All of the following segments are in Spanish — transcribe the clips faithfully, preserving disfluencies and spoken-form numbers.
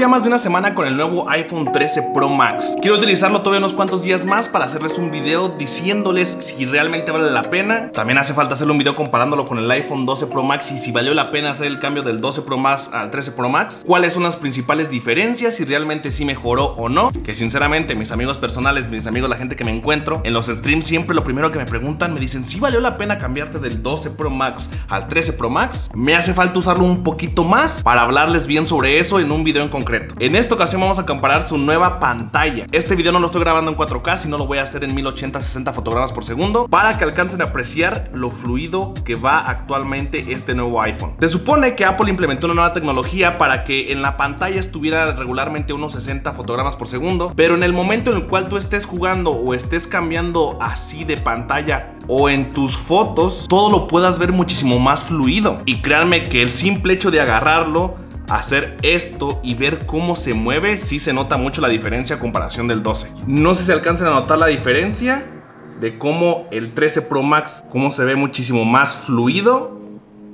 ya más de una semana con el nuevo iPhone trece Pro Max. Quiero utilizarlo todavía unos cuantos días más para hacerles un video diciéndoles si realmente vale la pena. También hace falta hacerle un video comparándolo con el iPhone doce Pro Max y si valió la pena hacer el cambio del doce Pro Max al trece Pro Max. Cuáles son las principales diferencias, si realmente sí mejoró o no. Que sinceramente mis amigos personales, mis amigos, la gente que me encuentro en los streams, siempre lo primero que me preguntan, me dicen si valió la pena cambiarte del doce Pro Max al trece Pro Max. Me hace falta usarlo un poquito más para hablarles bien sobre eso en un video en concreto. En esta ocasión vamos a comparar su nueva pantalla. Este video no lo estoy grabando en cuatro K, sino lo voy a hacer en mil ochenta sesenta fotogramas por segundo para que alcancen a apreciar lo fluido que va actualmente este nuevo iPhone. Se supone que Apple implementó una nueva tecnología para que en la pantalla estuviera regularmente unos sesenta fotogramas por segundo, pero en el momento en el cual tú estés jugando o estés cambiando así de pantalla o en tus fotos, todo lo puedas ver muchísimo más fluido. Y créanme que el simple hecho de agarrarlo, hacer esto y ver cómo se mueve, sí se nota mucho la diferencia a comparación del doce. No sé si alcanzan a notar la diferencia de cómo el trece Pro Max, cómo se ve muchísimo más fluido.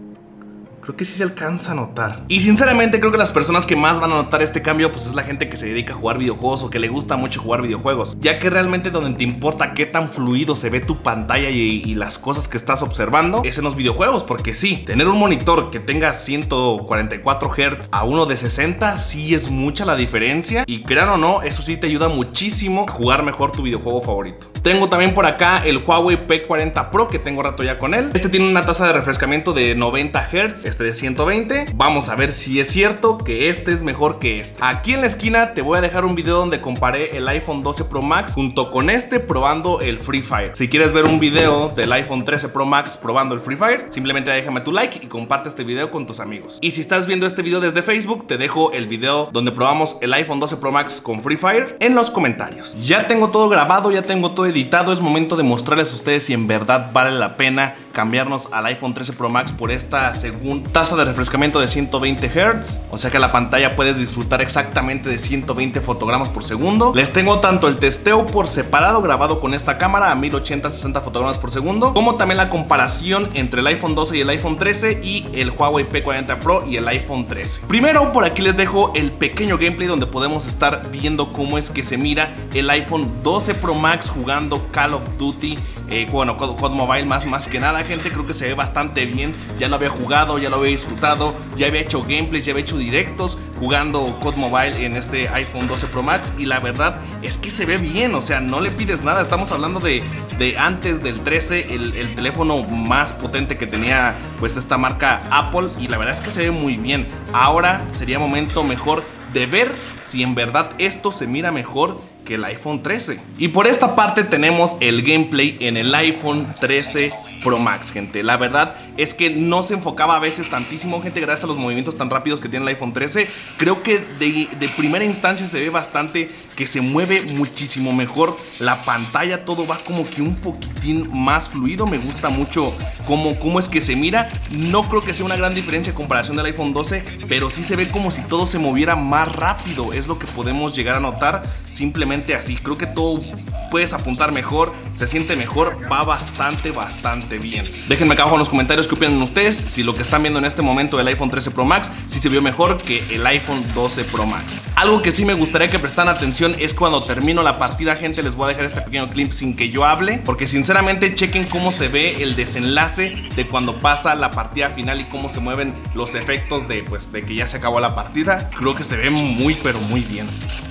Creo que sí se alcanza a notar. Y sinceramente creo que las personas que más van a notar este cambio pues es la gente que se dedica a jugar videojuegos o que le gusta mucho jugar videojuegos, ya que realmente donde te importa qué tan fluido se ve tu pantalla y, y las cosas que estás observando es en los videojuegos. Porque sí, tener un monitor que tenga ciento cuarenta y cuatro hertz a uno de sesenta sí es mucha la diferencia, y crean o no, eso sí te ayuda muchísimo a jugar mejor tu videojuego favorito. Tengo también por acá el Huawei P cuarenta Pro, que tengo rato ya con él. Este tiene una tasa de refrescamiento de noventa hertz, este de ciento veinte. Vamos a ver si es cierto que este es mejor que este. Aquí en la esquina te voy a dejar un video donde comparé el iPhone doce Pro Max junto con este probando el Free Fire. Si quieres ver un video del iPhone trece Pro Max probando el Free Fire, simplemente déjame tu like y comparte este video con tus amigos. Y si estás viendo este video desde Facebook, te dejo el video donde probamos el iPhone doce Pro Max con Free Fire en los comentarios. Ya tengo todo grabado, ya tengo todo editado. Es momento de mostrarles a ustedes si en verdad vale la pena cambiarnos al iPhone trece Pro Max por esta segunda tasa de refrescamiento de ciento veinte hertz, o sea que la pantalla puedes disfrutar exactamente de ciento veinte fotogramas por segundo. Les tengo tanto el testeo por separado grabado con esta cámara a mil ochenta sesenta fotogramas por segundo, como también la comparación entre el iPhone doce y el iPhone trece y el Huawei P cuarenta Pro y el iPhone trece. Primero, por aquí les dejo el pequeño gameplay donde podemos estar viendo cómo es que se mira el iPhone doce Pro Max jugando Call of Duty, eh, bueno, C O D Mobile más, más que nada, gente. Creo que se ve bastante bien. Ya lo había jugado, ya lo había disfrutado, ya había hecho gameplays, ya había hecho directos jugando C O D Mobile en este iPhone doce Pro Max, y la verdad es que se ve bien. O sea, no le pides nada. Estamos hablando de, de antes del trece, el, el teléfono más potente que tenía pues esta marca Apple, y la verdad es que se ve muy bien. Ahora sería momento mejor de ver si en verdad esto se mira mejor que el iPhone trece. Y por esta parte tenemos el gameplay en el iPhone trece Pro Max, gente. La verdad es que no se enfocaba a veces tantísimo, gente, gracias a los movimientos tan rápidos que tiene el iPhone trece. Creo que de, de primera instancia se ve bastante que se mueve muchísimo mejor la pantalla, todo va como que un poquitín más fluido. Me gusta mucho cómo, cómo es que se mira. No creo que sea una gran diferencia en comparación del iPhone doce, pero sí se ve como si todo se moviera más rápido. Es lo que podemos llegar a notar simplemente así. Creo que todo puedes apuntar mejor, se siente mejor, va bastante, bastante bien. Déjenme acá abajo en los comentarios qué opinan ustedes, si lo que están viendo en este momento del iPhone trece Pro Max, si se vio mejor que el iPhone doce Pro Max. Algo que sí me gustaría que prestaran atención es cuando termino la partida, gente. Les voy a dejar este pequeño clip sin que yo hable, porque sinceramente chequen cómo se ve el desenlace de cuando pasa la partida final y cómo se mueven los efectos de, pues, de que ya se acabó la partida. Creo que se ve muy, pero muy bien.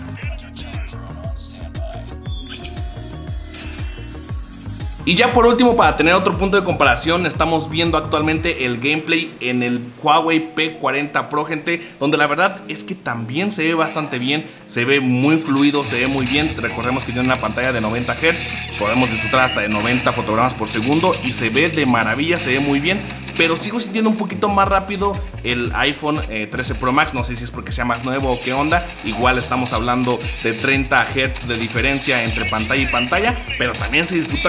Y ya por último, para tener otro punto de comparación, estamos viendo actualmente el gameplay en el Huawei P cuarenta Pro, gente, donde la verdad es que también se ve bastante bien, se ve muy fluido, se ve muy bien. Recordemos que tiene una pantalla de noventa hertz, podemos disfrutar hasta de noventa fotogramas por segundo y se ve de maravilla, se ve muy bien. Pero sigo sintiendo un poquito más rápido el iPhone eh, trece Pro Max. No sé si es porque sea más nuevo o qué onda. Igual estamos hablando de treinta hertz de diferencia entre pantalla y pantalla, pero también se disfruta de maravilla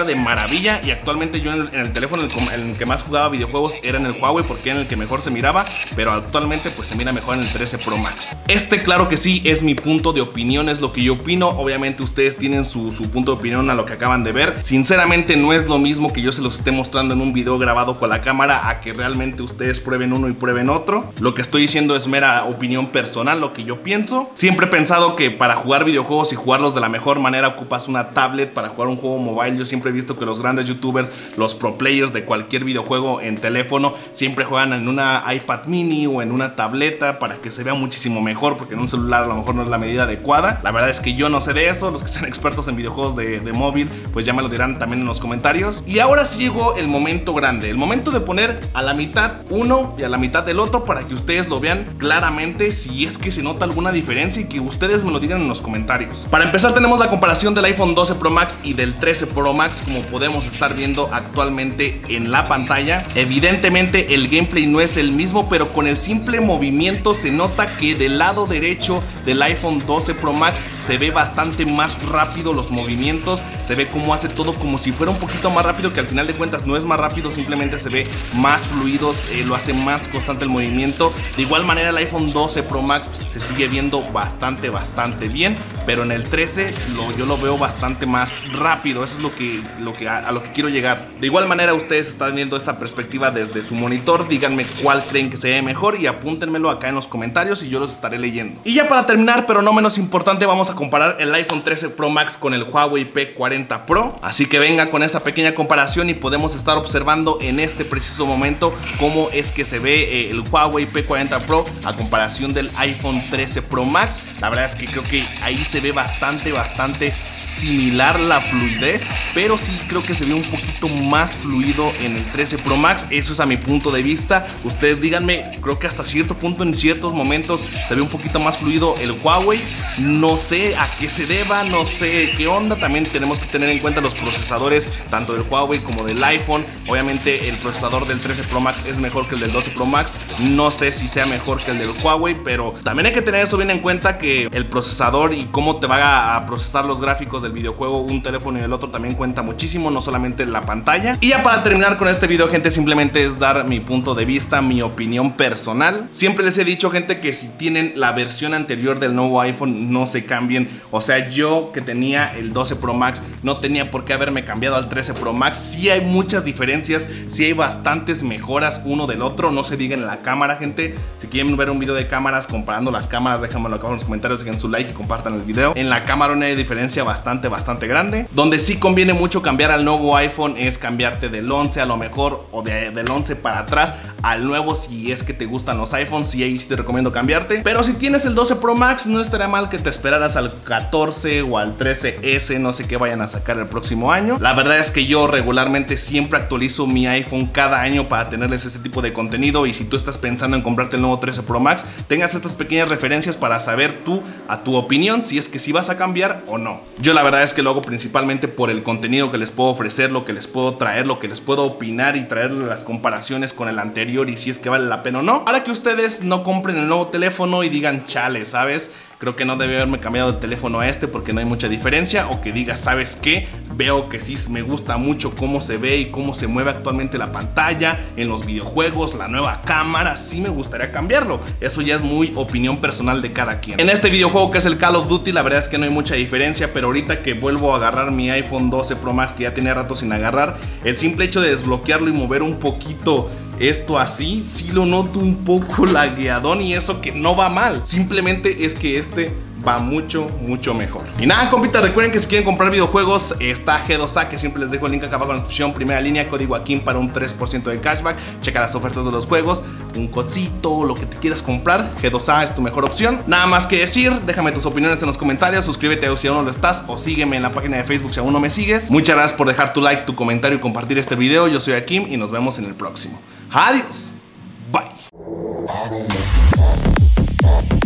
maravilla. Y actualmente yo en el, en el teléfono en el, en el que más jugaba videojuegos era en el Huawei, porque era en el que mejor se miraba, pero actualmente pues se mira mejor en el trece Pro Max. Este, claro que sí, es mi punto de opinión, es lo que yo opino. Obviamente ustedes tienen su, su punto de opinión a lo que acaban de ver. Sinceramente no es lo mismo que yo se los esté mostrando en un video grabado con la cámara a que realmente ustedes prueben uno y prueben otro. Lo que estoy diciendo es mera opinión personal, lo que yo pienso. Siempre he pensado que para jugar videojuegos y jugarlos de la mejor manera ocupas una tablet. Para jugar un juego mobile, yo siempre he visto que los grandes youtubers, los pro players de cualquier videojuego en teléfono, siempre juegan en una iPad mini o en una tableta para que se vea muchísimo mejor, porque en un celular a lo mejor no es la medida adecuada. La verdad es que yo no sé de eso. Los que sean expertos en videojuegos de, de móvil pues ya me lo dirán también en los comentarios. Y ahora sí llegó el momento grande, el momento de poner a la mitad uno y a la mitad del otro para que ustedes lo vean claramente, si es que se nota alguna diferencia, y que ustedes me lo digan en los comentarios. Para empezar tenemos la comparación del iPhone doce Pro Max y del trece Pro Max, como podemos estar viendo actualmente en la pantalla. Evidentemente el gameplay no es el mismo, pero con el simple movimiento se nota que del lado derecho del iPhone doce Pro Max se ve bastante más rápido los movimientos, se ve como hace todo como si fuera un poquito más rápido, que al final de cuentas no es más rápido, simplemente se ve más fluidos, eh, lo hace más constante el movimiento. De igual manera el iPhone doce Pro Max se sigue viendo bastante bastante bien, pero en el trece lo, yo lo veo bastante más rápido. Eso es lo que, lo que a, a lo que quiero llegar. De igual manera ustedes están viendo esta perspectiva desde su monitor, díganme cuál creen que se ve mejor y apúntenmelo acá en los comentarios y yo los estaré leyendo. Y ya para terminar, pero no menos importante, vamos a comparar el iPhone trece Pro Max con el Huawei P cuarenta Pro. Así que venga con esa pequeña comparación y podemos estar observando en este preciso momento cómo es que se ve eh, el Huawei P cuarenta Pro a comparación del iPhone trece Pro Max. La verdad es que creo que ahí se ve bastante, bastante similar la fluidez, pero sí creo que se ve un poquito más fluido en el trece Pro Max. Eso es a mi punto de vista. Ustedes díganme, creo que hasta cierto punto en ciertos momentos se ve un poquito más fluido el Huawei. No sé a qué se deba, no sé qué onda. También tenemos que tener en cuenta los procesadores tanto del Huawei como del iPhone. Obviamente el procesador del trece Pro Max es mejor que el del doce Pro Max. No sé si sea mejor que el del Huawei, pero también hay que tener eso bien en cuenta, que el procesador y cómo te va a procesar los gráficos del videojuego un teléfono y el otro también cuenta muchísimo, no solamente la pantalla. Y ya para terminar con este video, gente, simplemente es dar mi punto de vista, mi opinión personal. Siempre les he dicho, gente, que si tienen la versión anterior del nuevo iPhone, no se cambien. O sea, yo que tenía el doce Pro Max no tenía por qué haberme cambiado al trece Pro Max. Sí hay muchas diferencias, sí hay bastantes mejoras uno del otro, no se diga en la cámara, gente. Si quieren ver un video de cámaras, comparando las cámaras, déjamelo acá en los comentarios, dejen su like y compartan el video. En la cámara no hay diferencia bastante bastante grande. Donde sí conviene mucho cambiar al nuevo iPhone es cambiarte del once a lo mejor, o de, del once para atrás al nuevo, si es que te gustan los iPhones. Y ahí sí te recomiendo cambiarte. Pero si tienes el doce Pro Max, no estaría mal que te esperaras al catorce o al trece ese, no sé qué vayan a sacar el próximo año. La verdad es que yo regularmente siempre actualizo mi iPhone cada año para tenerles ese tipo de contenido. Y si tú estás pensando en comprarte el nuevo trece Pro Max, tengas estas pequeñas referencias para saber tú, a tu opinión, si es que sí vas a cambiar o no. Yo la verdad es que lo hago principalmente por el contenido que les puedo ofrecer, lo que les puedo traer, lo que les puedo opinar y traerles las comparaciones con el anterior y si es que vale la pena o no, para que ustedes no compren el nuevo teléfono y digan, chale, ¿sabes? Creo que no debe haberme cambiado de teléfono a este porque no hay mucha diferencia. O que diga, ¿sabes qué? Veo que sí me gusta mucho cómo se ve y cómo se mueve actualmente la pantalla en los videojuegos, la nueva cámara, sí me gustaría cambiarlo. Eso ya es muy opinión personal de cada quien. En este videojuego que es el Call of Duty, la verdad es que no hay mucha diferencia, pero ahorita que vuelvo a agarrar mi iPhone doce Pro Max, que ya tenía rato sin agarrar, el simple hecho de desbloquearlo y mover un poquito esto así, sí lo noto un poco lagueadón, y eso que no va mal, simplemente es que este va mucho, mucho mejor. Y nada, compitas, recuerden que si quieren comprar videojuegos, está G dos A, que siempre les dejo el link acá abajo en la descripción, primera línea, código AKIM para un tres por ciento de cashback. Checa las ofertas de los juegos, un codcito, lo que te quieras comprar, G dos A es tu mejor opción. Nada más que decir, déjame tus opiniones en los comentarios, suscríbete si aún no lo estás, o sígueme en la página de Facebook si aún no me sigues. Muchas gracias por dejar tu like, tu comentario y compartir este video. Yo soy AKIM y nos vemos en el próximo. Adiós. Bye.